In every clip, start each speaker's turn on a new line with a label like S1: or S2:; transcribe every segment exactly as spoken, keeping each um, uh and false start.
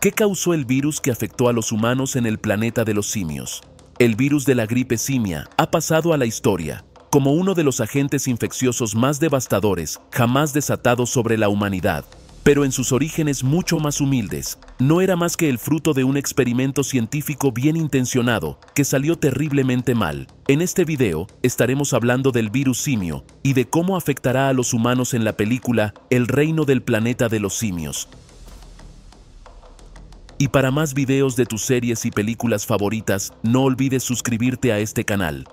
S1: ¿Qué causó el virus que afectó a los humanos en el planeta de los simios? El virus de la gripe simia ha pasado a la historia como uno de los agentes infecciosos más devastadores jamás desatados sobre la humanidad. Pero en sus orígenes mucho más humildes, no era más que el fruto de un experimento científico bien intencionado que salió terriblemente mal. En este video estaremos hablando del virus simio y de cómo afectará a los humanos en la película El reino del planeta de los simios. Y para más videos de tus series y películas favoritas, no olvides suscribirte a este canal.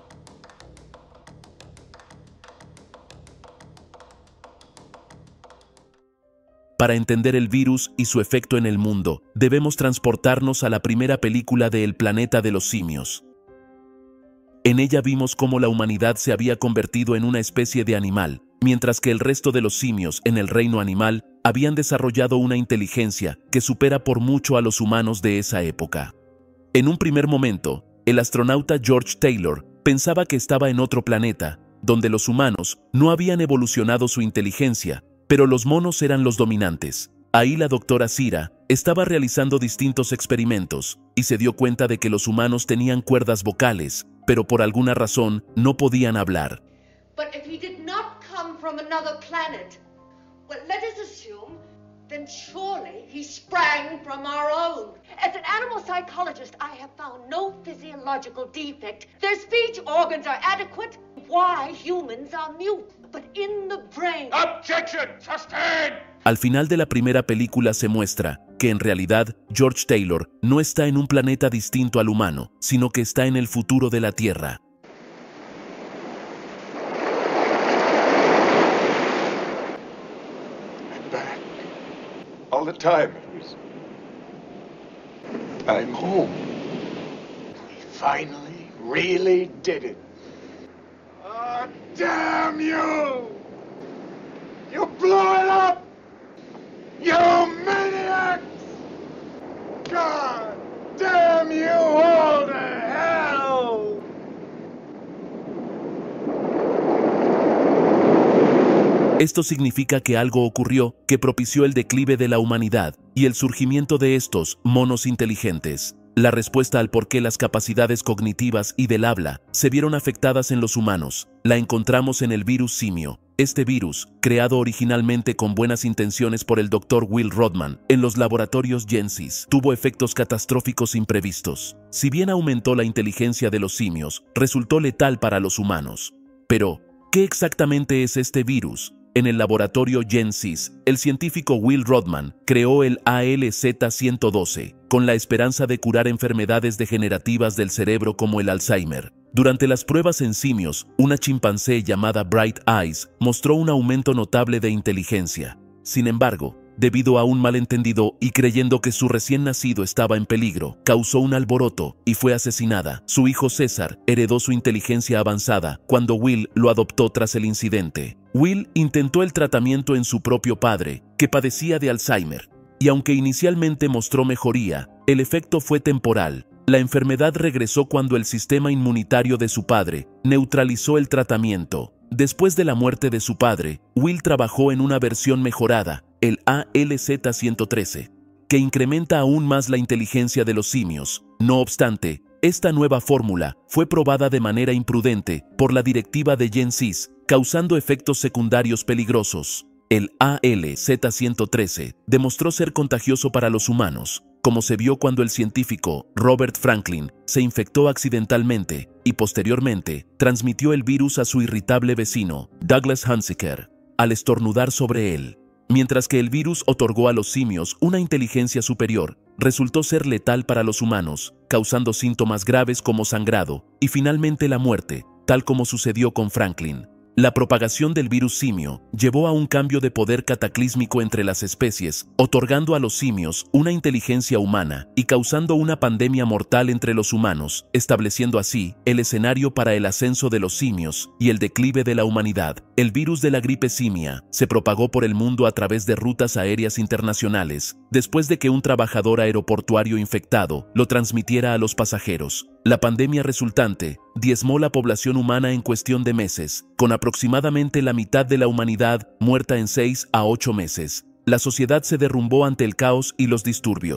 S1: Para entender el virus y su efecto en el mundo, debemos transportarnos a la primera película de El planeta de los simios. En ella vimos cómo la humanidad se había convertido en una especie de animal, mientras que el resto de los simios en el reino animal habían desarrollado una inteligencia que supera por mucho a los humanos de esa época. En un primer momento, el astronauta George Taylor pensaba que estaba en otro planeta, donde los humanos no habían evolucionado su inteligencia, pero los monos eran los dominantes. Ahí la doctora Cira estaba realizando distintos experimentos y se dio cuenta de que los humanos tenían cuerdas vocales, pero por alguna razón no podían hablar.
S2: But if he did not come from another planet, well, let us assume, then surely he sprang from our own. As an animal psychologist, I have found no physiological defect. Their speech organs are adequate. Why humans are mute, but in the brain.
S3: Objection! Sustained!
S1: Al final de la primera película se muestra que en realidad George Taylor no está en un planeta distinto al humano, sino que está en el futuro de la Tierra.
S3: I'm back. All the time. I'm home. We finally, really did it. Oh, damn you! You blew it up! You maniacs! God damn you all to hell!
S1: Esto significa que algo ocurrió que propició el declive de la humanidad y el surgimiento de estos monos inteligentes. La respuesta al por qué las capacidades cognitivas y del habla se vieron afectadas en los humanos la encontramos en el virus simio. Este virus, creado originalmente con buenas intenciones por el doctor Will Rodman en los laboratorios Gensis, tuvo efectos catastróficos imprevistos. Si bien aumentó la inteligencia de los simios, resultó letal para los humanos. Pero, ¿qué exactamente es este virus? En el laboratorio Gensis, el científico Will Rodman creó el A L Z ciento doce con la esperanza de curar enfermedades degenerativas del cerebro como el Alzheimer. Durante las pruebas en simios, una chimpancé llamada Bright Eyes mostró un aumento notable de inteligencia. Sin embargo, debido a un malentendido y creyendo que su recién nacido estaba en peligro, causó un alboroto y fue asesinada. Su hijo César heredó su inteligencia avanzada cuando Will lo adoptó tras el incidente. Will intentó el tratamiento en su propio padre, que padecía de Alzheimer, y aunque inicialmente mostró mejoría, el efecto fue temporal. La enfermedad regresó cuando el sistema inmunitario de su padre neutralizó el tratamiento. Después de la muerte de su padre, Will trabajó en una versión mejorada, el A L Z ciento trece, que incrementa aún más la inteligencia de los simios. No obstante, esta nueva fórmula fue probada de manera imprudente por la directiva de Gensis, causando efectos secundarios peligrosos. El A L Z ciento trece demostró ser contagioso para los humanos, como se vio cuando el científico Robert Franklin se infectó accidentalmente y posteriormente transmitió el virus a su irritable vecino, Douglas Hunziker, al estornudar sobre él. Mientras que el virus otorgó a los simios una inteligencia superior, resultó ser letal para los humanos, causando síntomas graves como sangrado y finalmente la muerte, tal como sucedió con Franklin. La propagación del virus simio llevó a un cambio de poder cataclísmico entre las especies, otorgando a los simios una inteligencia humana y causando una pandemia mortal entre los humanos, estableciendo así el escenario para el ascenso de los simios y el declive de la humanidad. El virus de la gripe simia se propagó por el mundo a través de rutas aéreas internacionales, después de que un trabajador aeroportuario infectado lo transmitiera a los pasajeros. La pandemia resultante diezmó la población humana en cuestión de meses, con aproximadamente la mitad de la humanidad muerta en seis a ocho meses. La sociedad se derrumbó ante el caos y los disturbios.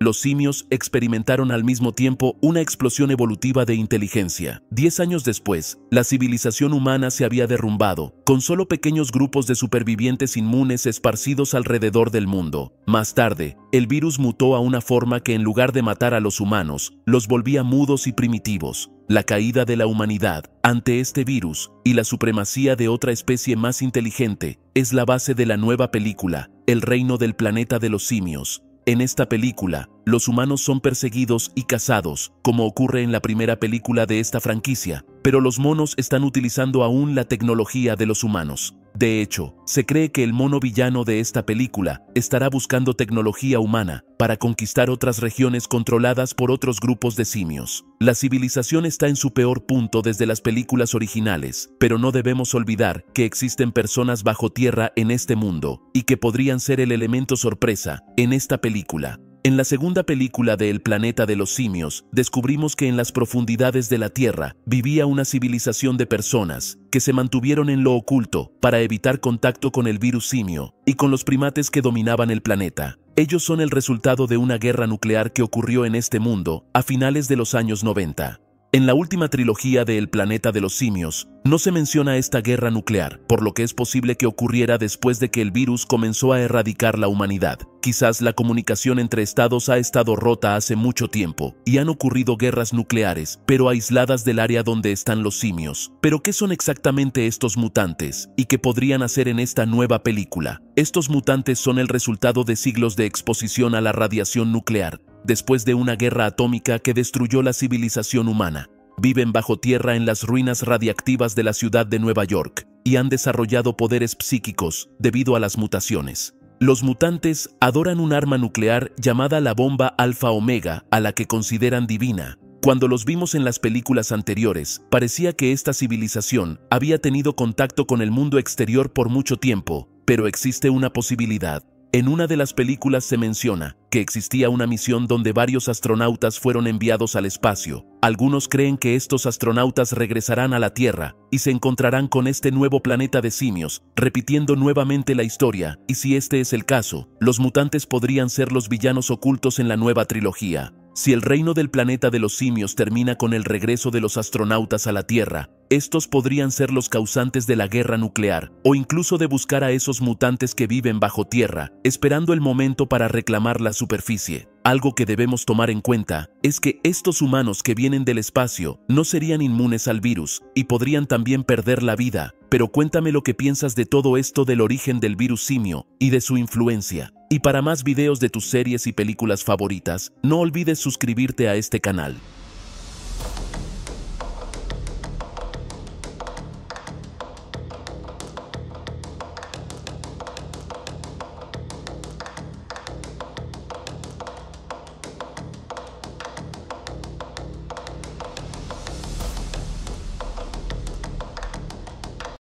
S1: los simios experimentaron al mismo tiempo una explosión evolutiva de inteligencia. Diez años después, la civilización humana se había derrumbado, con solo pequeños grupos de supervivientes inmunes esparcidos alrededor del mundo. Más tarde, el virus mutó a una forma que en lugar de matar a los humanos, los volvía mudos y primitivos. La caída de la humanidad ante este virus y la supremacía de otra especie más inteligente es la base de la nueva película, El reino del planeta de los simios. En esta película, los humanos son perseguidos y cazados, como ocurre en la primera película de esta franquicia, pero los monos están utilizando aún la tecnología de los humanos. De hecho, se cree que el mono villano de esta película estará buscando tecnología humana para conquistar otras regiones controladas por otros grupos de simios. La civilización está en su peor punto desde las películas originales, pero no debemos olvidar que existen personas bajo tierra en este mundo y que podrían ser el elemento sorpresa en esta película. En la segunda película de El planeta de los simios, descubrimos que en las profundidades de la Tierra vivía una civilización de personas que se mantuvieron en lo oculto para evitar contacto con el virus simio y con los primates que dominaban el planeta. Ellos son el resultado de una guerra nuclear que ocurrió en este mundo a finales de los años noventa. En la última trilogía de El planeta de los simios, no se menciona esta guerra nuclear, por lo que es posible que ocurriera después de que el virus comenzó a erradicar la humanidad. Quizás la comunicación entre estados ha estado rota hace mucho tiempo, y han ocurrido guerras nucleares, pero aisladas del área donde están los simios. ¿Pero qué son exactamente estos mutantes, y qué podrían hacer en esta nueva película? Estos mutantes son el resultado de siglos de exposición a la radiación nuclear, después de una guerra atómica que destruyó la civilización humana. Viven bajo tierra en las ruinas radiactivas de la ciudad de Nueva York y han desarrollado poderes psíquicos debido a las mutaciones. Los mutantes adoran un arma nuclear llamada la bomba Alfa Omega, a la que consideran divina. Cuando los vimos en las películas anteriores, parecía que esta civilización había tenido contacto con el mundo exterior por mucho tiempo, pero existe una posibilidad. En una de las películas se menciona que existía una misión donde varios astronautas fueron enviados al espacio. Algunos creen que estos astronautas regresarán a la Tierra y se encontrarán con este nuevo planeta de simios, repitiendo nuevamente la historia, y si este es el caso, los mutantes podrían ser los villanos ocultos en la nueva trilogía. Si el reino del planeta de los simios termina con el regreso de los astronautas a la Tierra, estos podrían ser los causantes de la guerra nuclear, o incluso de buscar a esos mutantes que viven bajo tierra, esperando el momento para reclamar la superficie. Algo que debemos tomar en cuenta es que estos humanos que vienen del espacio no serían inmunes al virus y podrían también perder la vida. Pero cuéntame lo que piensas de todo esto del origen del virus simio y de su influencia. Y para más videos de tus series y películas favoritas, no olvides suscribirte a este canal.